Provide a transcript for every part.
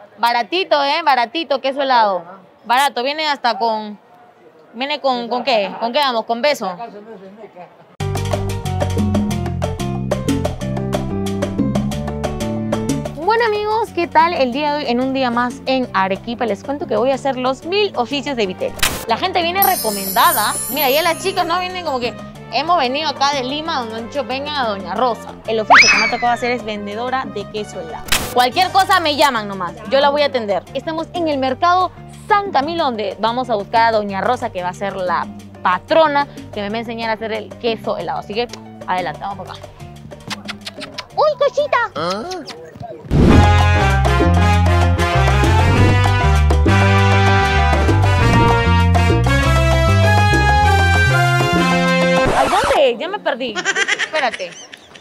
Baratito, baratito, queso helado. Barato, viene hasta con... ¿Viene con qué? ¿Con qué vamos? ¿Con beso? Bueno amigos, ¿qué tal el día de hoy? En un día más en Arequipa les cuento que voy a hacer los 1000 oficios de Vitelli. La gente viene recomendada. Mira, ya las chicas no vienen como que hemos venido acá de Lima donde han dicho vengan a Doña Rosa. El oficio que me ha tocado hacer es vendedora de queso helado. Cualquier cosa me llaman nomás, yo la voy a atender. Estamos en el mercado San Camilo donde vamos a buscar a Doña Rosa que va a ser la patrona que me va a enseñar a hacer el queso helado. Así que adelante, vamos por acá. ¡Uy, cosita! Ay, ¿dónde? Ya me perdí. Espérate.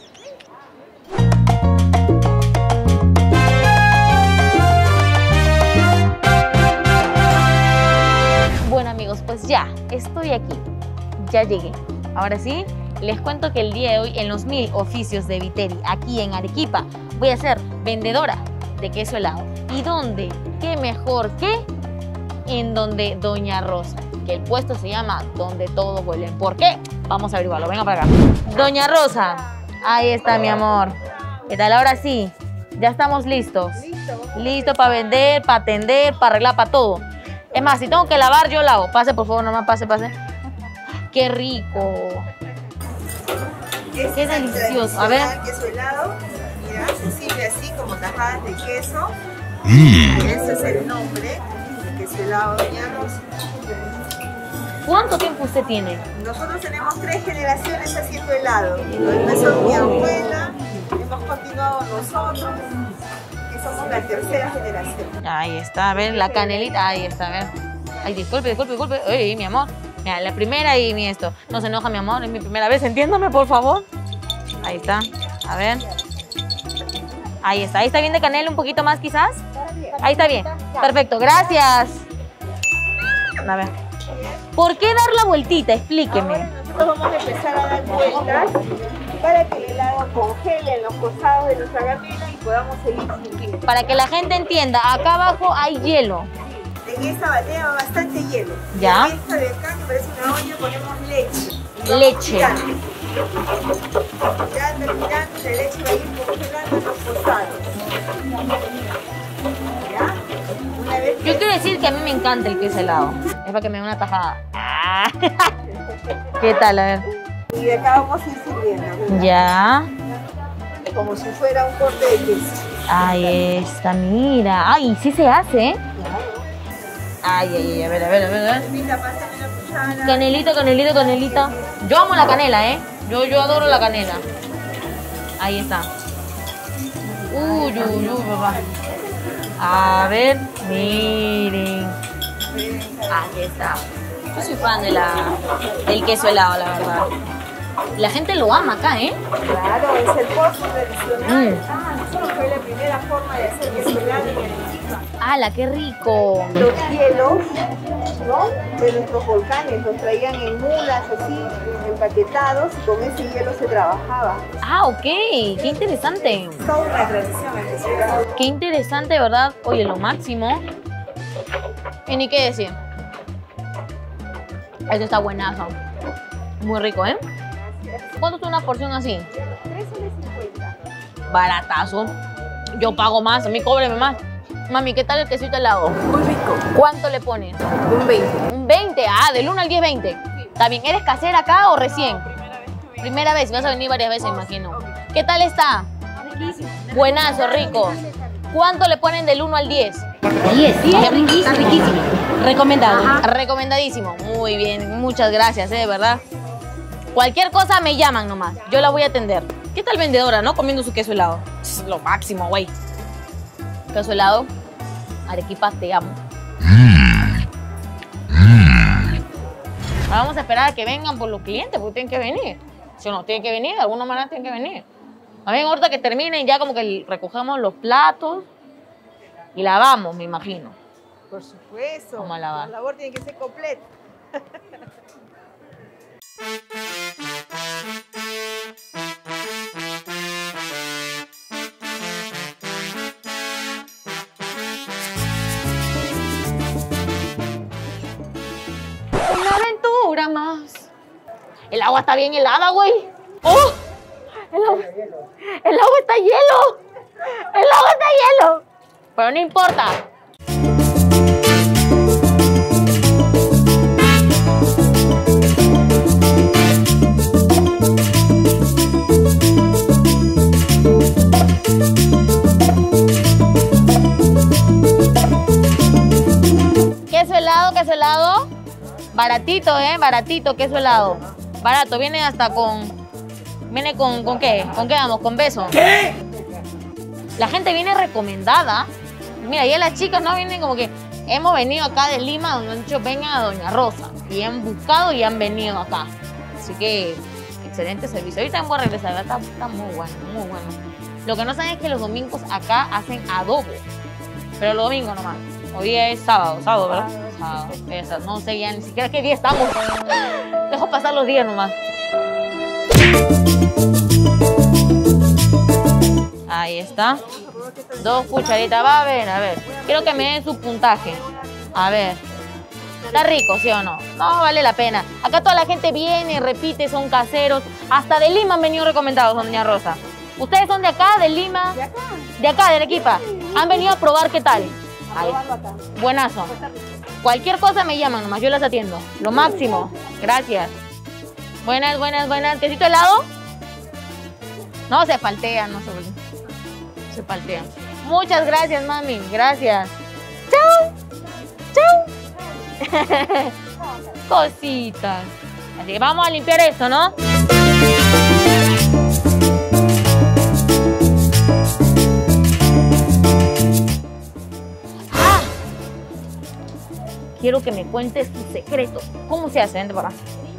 Bueno amigos, pues ya estoy aquí. Ya llegué. Ahora sí, les cuento que el día de hoy en los 1000 oficios de Vitelli, aquí en Arequipa, voy a ser vendedora de queso helado. ¿Y dónde? ¿Qué mejor que en donde Doña Rosa? Que el puesto se llama Donde Todo Vuelve. ¿Por qué? Vamos a averiguarlo. Venga para acá. Doña Rosa. Ahí está, mi amor. ¿Qué tal? Ahora sí. Ya estamos listos. Listo para vender, para atender, para arreglar, para todo. Es más, si tengo que lavar, yo lavo. Pase, por favor, nomás pase, pase. ¡Qué rico! ¡Qué delicioso! A ver. Queso helado. Mira, se sirve así como tajadas de queso. Ese es el nombre de queso helado Doña Rosa. ¿Cuánto tiempo usted tiene? Nosotros tenemos 3 generaciones haciendo helado. Lo empezó mi abuela, hemos continuado nosotros y somos la 3ª generación. Ahí está, a ver, la canelita. Ahí está, a ver. Ay, disculpe. Ay, mi amor. Mira, la primera y mi esto. No se enoja, mi amor, es mi primera vez. Entiéndame, por favor. Ahí está. A ver. Ahí está. Ahí está bien de canela, un poquito más quizás. Ahí está bien. Perfecto, gracias. A ver. ¿Por qué dar la vueltita? Explíqueme. Ahora nosotros vamos a empezar a dar vueltas para que el helado congele en los costados de nuestra gaveta y podamos seguir sirviendo. Para que la gente entienda, acá abajo hay hielo. En esta batea va bastante hielo. ¿Ya? En esta de acá, que parece una olla, ponemos leche. Leche. Ya terminando, la leche va a ir congelando en los costados. ¿Ya? Una vez Yo quiero decir que a mí me encanta el queso helado. Es para que me dé una tajada. ¿Qué tal? A ver. y de acá vamos a ir sirviendo. Ya. Como si fuera un corte de queso. Ahí está, mira. Ay, sí se hace, ¿eh? Ay, a ver. Pita, pásame la cuchara. Canelita. Yo amo la canela, ¿eh? Yo adoro la canela. Ahí está. Uy, papá. A ver, miren. Aquí está. Yo soy fan del queso helado, la verdad. La gente lo ama acá, ¿eh? Claro, es el postre tradicional. Fue la primera forma de hacer queso helado en Arequipa. ¡Hala, qué rico! Los hielos, ¿no?, de nuestros volcanes los traían en mulas así, empaquetados, y con ese hielo se trabajaba. Ah, ok. Qué interesante. Toda una tradición el queso helado. Qué interesante, ¿verdad? Oye, lo máximo. Y ni qué decir. Esto está buenazo. Muy rico, ¿eh? ¿Cuánto es una porción así? 3,50. Baratazo. Yo pago más, a mí cóbreme más. Mami, ¿qué tal el quesito helado? Muy rico. ¿Cuánto le pones? Un 20. Un 20. Ah, del 1 al 10, 20. ¿Está bien? ¿Eres casera acá o recién? Primera vez. Vas a venir varias veces, imagino. ¿Qué tal está? Riquísimo. Buenazo, rico. ¿Cuánto le ponen del 1 al 10? 10, sí, es riquísimo. Riquísimo. Recomendado. Recomendadísimo. Muy bien, muchas gracias, de verdad. Cualquier cosa me llaman nomás. Yo la voy a atender. ¿Qué tal vendedora, no? Comiendo su queso helado. Es lo máximo, güey. Queso helado. Arequipa, te amo. Ahora vamos a esperar a que vengan por los clientes, porque tienen que venir. Si no, tienen que venir, de alguna manera tienen que venir. A ver, ahorita que terminen, ya como que recogemos los platos y lavamos, me imagino. Por supuesto. Vamos a lavar. La labor tiene que ser completa. El agua está bien helada, güey. ¡Oh! El agua está hielo. El agua está hielo. Pero no importa. Queso helado. Baratito, baratito, queso helado. Barato, viene hasta con... ¿Viene con qué? ¿Con qué vamos? ¿Con beso? ¿Qué? La gente viene recomendada. Mira, ya las chicas no vienen como que... Hemos venido acá de Lima, donde han dicho vengan a Doña Rosa. Y han buscado y han venido acá. Así que, excelente servicio. Ahorita voy a regresar, está muy bueno, muy bueno. Lo que no saben es que los domingos acá hacen adobo. Pero los domingos nomás. Hoy día es sábado, ¿verdad? Sábado. No sé ya ni siquiera qué día estamos. Dejo pasar los días nomás. Ahí está. 2 cucharitas. Va a ver. Quiero que me den su puntaje. A ver. ¿Está rico, sí o no? No, vale la pena. Acá toda la gente viene, repite, son caseros. Hasta de Lima han venido recomendados, doña Rosa. ¿Ustedes son de acá, de Lima? De acá. De acá, de Arequipa. Han venido a probar qué tal. Acá. Buenazo. Cualquier cosa me llaman nomás, yo las atiendo. Lo máximo. Gracias. Buenas. ¿Quesito helado? No, se paltean, no se paltean. Muchas gracias, mami. Gracias. Chau. Cositas. Así que vamos a limpiar esto, ¿no? Quiero que me cuentes tu secreto. ¿Cómo se hace? Vente por acá.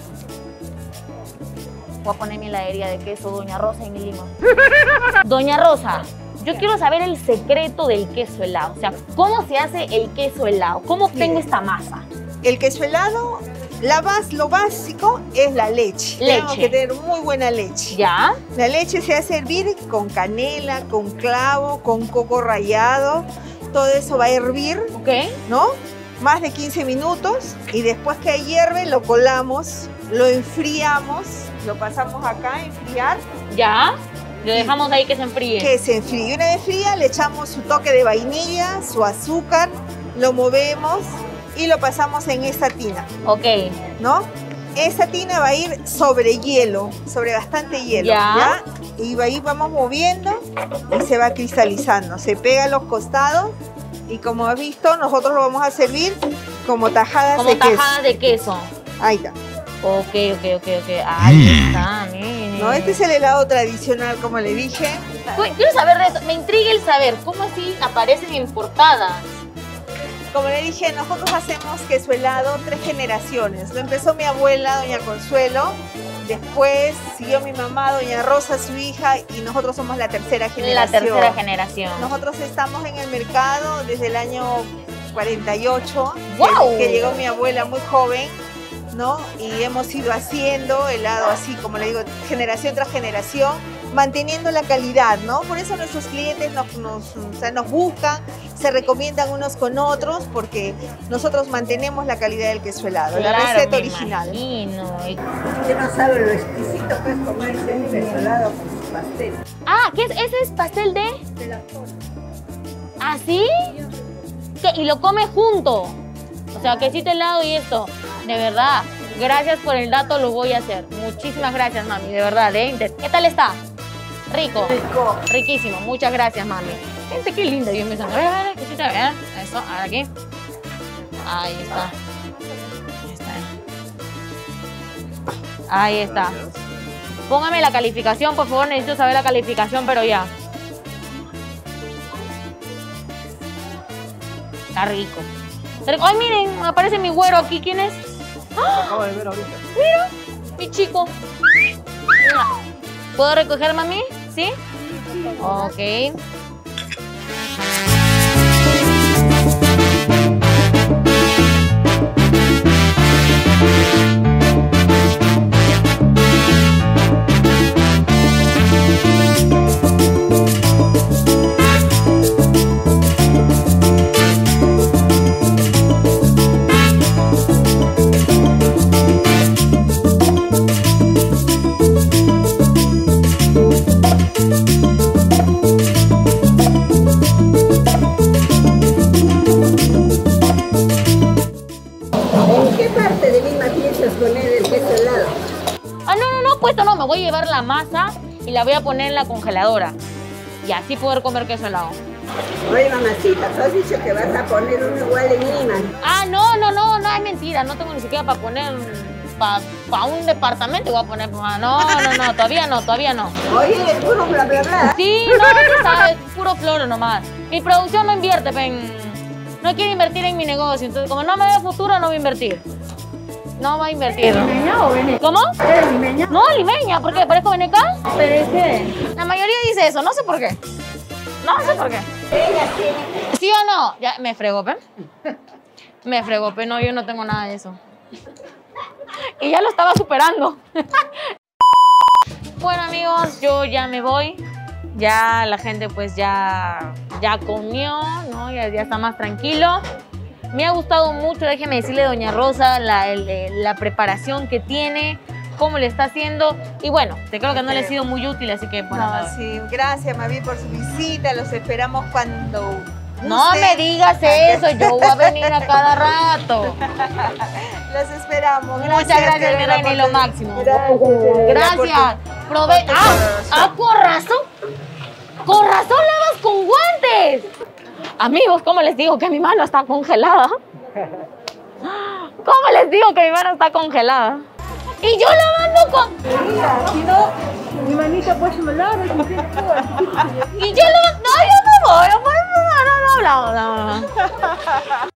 Voy a poner mi heladería de queso Doña Rosa en Lima. Doña Rosa, yo quiero saber el secreto del queso helado. O sea, ¿cómo se hace el queso helado? ¿Cómo obtengo esta masa? El queso helado, lo básico es la leche. Tenemos que tener muy buena leche. ¿Ya? La leche se hace hervir con canela, con clavo, con coco rallado. Todo eso va a hervir, Ok. ¿no? Más de 15 minutos y después que hierve lo colamos, lo enfriamos, lo pasamos acá a enfriar. ¿Ya? Lo dejamos ahí que se enfríe. Que se enfríe. Una vez fría le echamos su toque de vainilla, su azúcar, lo movemos y lo pasamos en esta tina. Ok. ¿No? Esa tina va a ir sobre hielo, sobre bastante hielo. ¿Ya? Y ahí vamos moviendo y se va cristalizando. Se pega a los costados. Y como has visto, nosotros lo vamos a servir como tajadas de queso. Como tajadas de queso. Ahí está. Ok. Ahí está, mire. No, este es el helado tradicional, como le dije. Quiero saber de eso. Me intriga el saber. ¿Cómo así aparecen en portadas? Como le dije, nosotros hacemos queso helado 3 generaciones. Lo empezó mi abuela, doña Consuelo. Después siguió mi mamá, doña Rosa, su hija, y nosotros somos la tercera generación. La tercera generación. Nosotros estamos en el mercado desde el año 48, ¡Wow! que llegó mi abuela muy joven, ¿no? Y hemos ido haciendo helado así, como le digo, generación tras generación, manteniendo la calidad, ¿no? Por eso nuestros clientes nos buscan, se recomiendan unos con otros, porque nosotros mantenemos la calidad del queso helado, Claro, la receta me original. imagino. Usted no sabe lo exquisito que es comerse un queso helado con su pastel. Ah, ¿qué es? ¿Ese es pastel de? De la zona. ¿Ah, sí? ¿Qué? ¿Y lo come junto? O sea, quesito helado y esto. De verdad, gracias por el dato, lo voy a hacer. Muchísimas gracias, mami, de verdad, ¿eh? ¿Qué tal está? Rico. Rico. Riquísimo, muchas gracias, mami. Gente, qué linda, yo empezando. A ver, quesito, a ver. Eso, ahora aquí. Ahí está. Ahí está. Póngame la calificación, por favor, necesito saber la calificación, pero ya. Está rico. Ay, miren, aparece mi güero aquí. ¿Quién es? ¡Ah! Acabo de ver ahorita. Mira, mi chico. Mira. ¿Puedo recoger, mami? ¿Sí? Ok. voy a llevar la masa y la voy a poner en la congeladora. Y así poder comer queso helado. Oye, mamacita, tú has dicho que vas a poner uno igual en Lima. Ah, no, es mentira. No tengo ni siquiera para poner, para un departamento voy a poner. No, todavía no. Oye, es puro bla, bla, bla. Sí, no, tú sabes, puro floro nomás. Mi producción no invierte, no quiere invertir en mi negocio. Entonces, como no me ve futuro, no voy a invertir. No va a invertir. ¿Limeña o veneca? ¿Cómo? ¿Eres limeña? No, limeña. ¿Por qué? ¿Parezco veneca? ¿Pero es qué? La mayoría dice eso. No sé por qué. No sé por qué. ¿Sí o no? Ya, me fregó, ¿pe? Me fregó, ¿pe? No, yo no tengo nada de eso. Y ya lo estaba superando. Bueno, amigos, yo ya me voy. Ya la gente pues ya comió, ¿no? Ya está más tranquilo. Me ha gustado mucho, déjeme decirle, doña Rosa, la preparación que tiene, cómo le está haciendo. Y bueno, te creo que no le ha sido muy útil, así que bueno. No, sí, gracias, Mavi, por su visita. Los esperamos cuando no me digas eso, yo voy a venir a cada rato. Los esperamos. Muchas gracias, mi reina, y lo máximo. Gracias. Con razón lavas con guantes. Amigos, ¿cómo les digo que mi mano está congelada? ¿Cómo les digo que mi mano está congelada? Y yo lavando con... Mira, si no, mi manita pues me lava y me Y yo no, yo me voy, no.